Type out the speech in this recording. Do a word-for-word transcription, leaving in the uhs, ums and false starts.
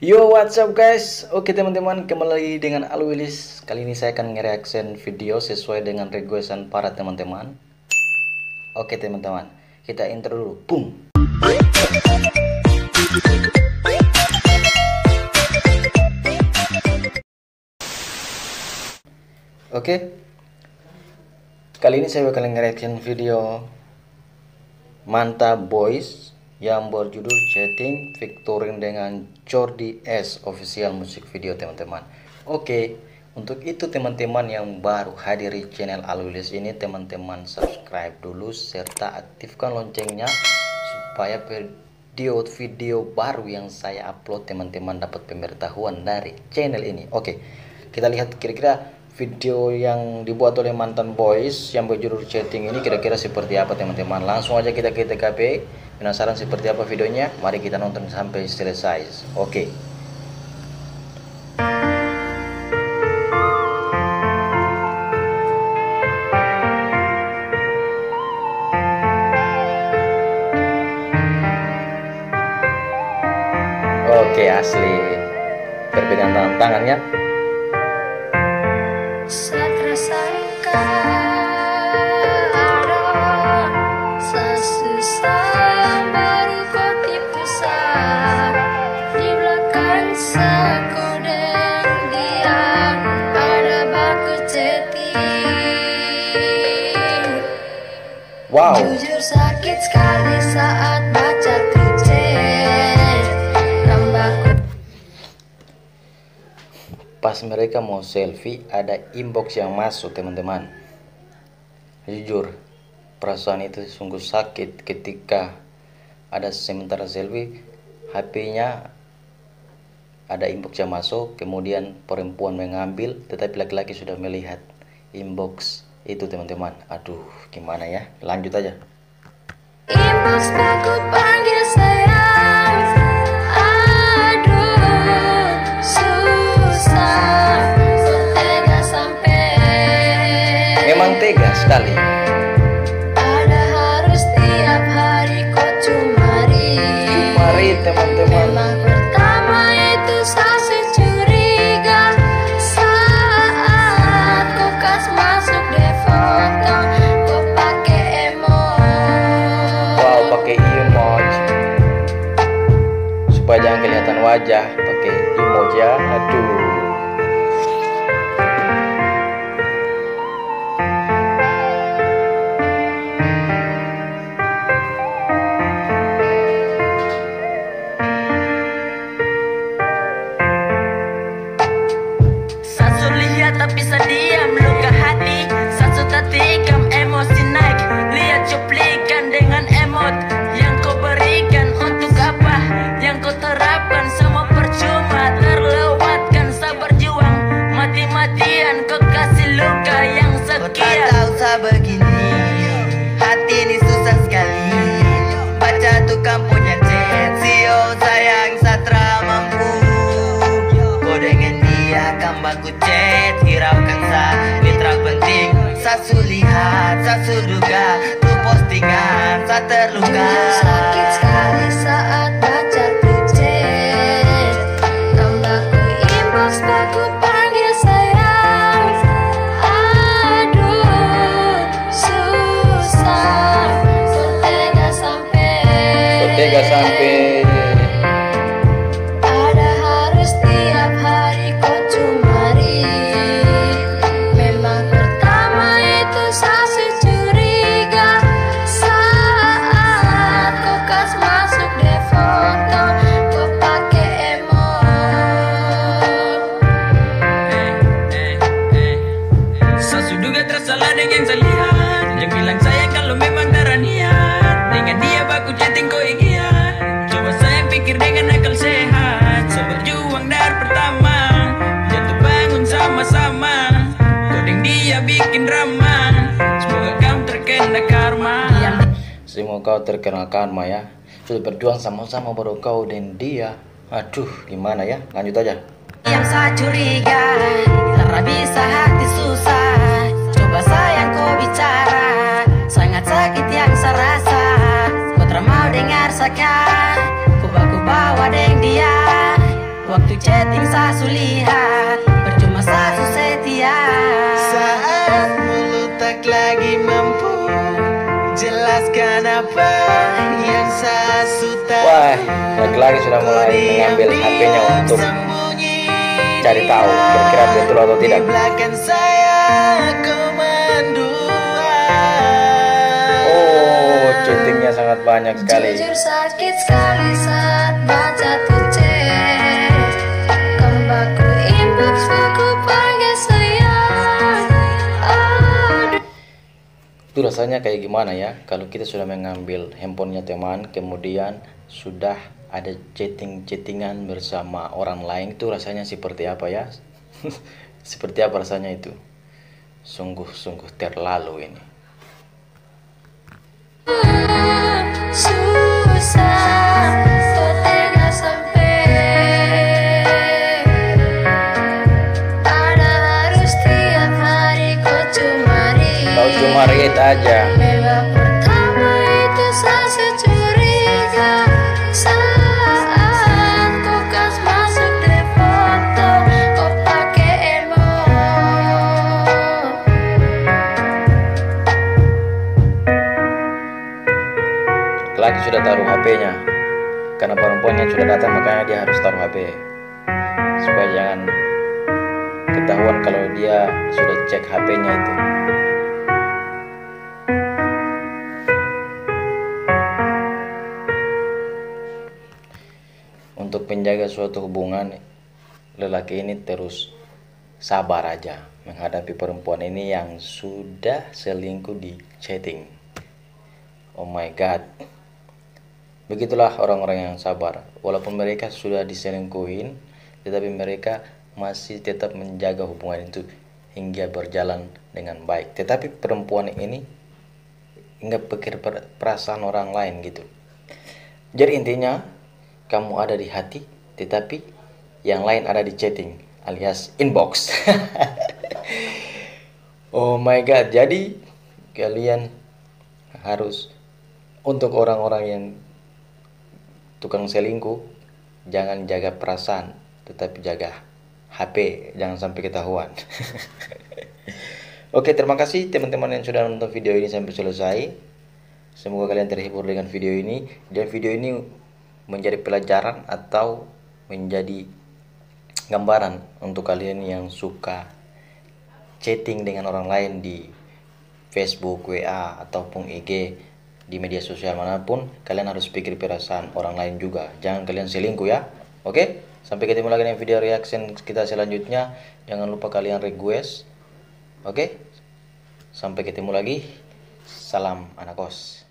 Yo, what's up guys? Oke teman-teman, kembali lagi dengan Alwilis. Kali ini saya akan nge-reaction video sesuai dengan requestan para teman-teman. Oke teman-teman, kita intro dulu. Boom. Oke, kali ini saya bakal nge-reaction video Mantap Boys yang berjudul Chatting featuring dengan Jordi S official musik video teman-teman. Oke, untuk itu teman-teman yang baru hadir di channel Alwilis ini, teman-teman subscribe dulu serta aktifkan loncengnya supaya video-video baru yang saya upload teman-teman dapat pemberitahuan dari channel ini. Oke, kita lihat kira-kira video yang dibuat oleh Mantan Boys yang berjudul Chatting ini kira-kira seperti apa teman-teman. Langsung aja kita ke T K P. Penasaran seperti apa videonya? Mari kita nonton sampai selesai. Oke. Oke, asli. Berpegang tangan tangannya. Wow. Jujur sakit sekali saat baca chat. Pas mereka mau selfie, ada inbox yang masuk teman-teman. Jujur, perasaan itu sungguh sakit ketika ada sementara selfie, H P-nya ada inbox yang masuk, kemudian perempuan mengambil, tetapi laki-laki sudah melihat inbox itu teman-teman. Aduh, gimana ya? Lanjut aja. Inbox aku panggil sayang. Aduh, susah. Tega sampai. Memang tega sekali. Ada harus tiap hari kau cumari. Cumari teman-teman. Memang pertama itu saya curiga saat kau kas masuk deh foto kau pakai emoji. Wow, pakai emoji supaya jangan kelihatan wajah, pakai emoji ya. Aduh. Tapi saya diam luka hati, satu tatikam emosi naik. Lihat cuplikan dengan emot yang kau berikan. Untuk apa yang kau terapkan? Semua percuma, terlewatkan. Saya berjuang mati-matian, kau kasih luka yang sekian. Kau tak tahu saya begini, hati ini susah sekali. Baca tuh kamu punya chat, sio sayang satra mampu. Kau dengan dia kan baku chat, hiraukan sa mitra penting. Sasu lihat, sasu duga, tuh postingan sa terluka. Sakit sekali saat baca chat. Tambahku inbox baku panggil sayang. Aduh, susah. Tega sampai. Tega sampai. Ada harus tiap hari kau cumari. Memang pertama itu saya curiga saat kau kas masuk deh foto kau pakai emoji. Saya sudah tersalah dengan yang saya lihat. Yang bilang saya kalau memang darah niat. Dengan dia baku chatting kau ingat. Coba saya pikir dengan akal sehat. Saya berjuang dari pertama, jatuh bangun sama-sama. Kau dengan dia bikin drama. Semoga kamu terkena karma. Semoga kau terkena karma ya. Sudah berjuang sama-sama baru kau dan dia. Aduh, gimana ya? Lanjut aja. Yang saya curiga, karena bisa hati susah. Coba sayang kau bicara, sangat sakit yang saya rasa. Kau tak mau dengar saya, ku baku bawa deng dia. Waktu chatting sasu lihat, percuma sasu setia. Saat mulut tak lagi mampu jelaskan apa yang sasu tahu. Wah, laki-laki sudah mulai mengambil H P-nya untuk cari tahu kira-kira betul atau tidak. Di belakang saya kau mendua. Oh, chattingnya sangat banyak sekali. Jujur sakit sekali saat baca tuh chat. Kamu baku inbox aku panggil sayang. Aduh. Itu rasanya kayak gimana ya kalau kita sudah mengambil handphonenya teman, kemudian sudah ada chatting-chattingan bersama orang lain, itu rasanya seperti apa ya? Seperti apa rasanya itu? Sungguh-sungguh terlalu ini. Susah, kok tega sampai ada harus tiap hari kau cumari. Kau cuma read aja. Babak pertama itu saya curiga saat kau kas masuk di foto kau pakai emot. Laki sudah taruh H P-nya. Karena perempuannya sudah datang, makanya dia harus taruh H P. Supaya jangan ketahuan kalau dia sudah cek H P-nya itu. Untuk menjaga suatu hubungan, lelaki ini terus sabar aja menghadapi perempuan ini yang sudah selingkuh di chatting. Oh my god. Begitulah orang-orang yang sabar. Walaupun mereka sudah diselingkuhin, tetapi mereka masih tetap menjaga hubungan itu hingga berjalan dengan baik. Tetapi perempuan ini nggak pikir perasaan orang lain gitu. Jadi intinya, kamu ada di hati, tetapi yang lain ada di chatting alias inbox. Oh my god. Jadi kalian harus, untuk orang-orang yang tukang selingkuh, jangan jaga perasaan, tetapi jaga H P, jangan sampai ketahuan. Oke, terima kasih teman-teman yang sudah nonton video ini sampai selesai. Semoga kalian terhibur dengan video ini, dan video ini menjadi pelajaran atau menjadi gambaran untuk kalian yang suka chatting dengan orang lain di Facebook, W A, ataupun I G, di media sosial manapun. Kalian harus pikir perasaan orang lain juga, jangan kalian selingkuh ya. Oke, sampai ketemu lagi dengan video reaction kita selanjutnya. Jangan lupa kalian request. Oke, sampai ketemu lagi. Salam anak kos.